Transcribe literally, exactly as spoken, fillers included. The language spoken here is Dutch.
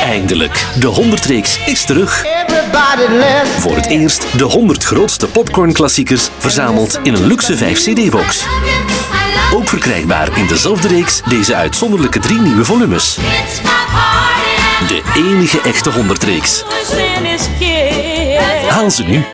Eindelijk, de honderd-reeks is terug. Voor het eerst de honderd grootste popcornklassiekers verzameld in een luxe vijf C D-box. Ook verkrijgbaar in dezelfde reeks deze uitzonderlijke drie nieuwe volumes. De enige echte honderd-reeks. Haal ze nu.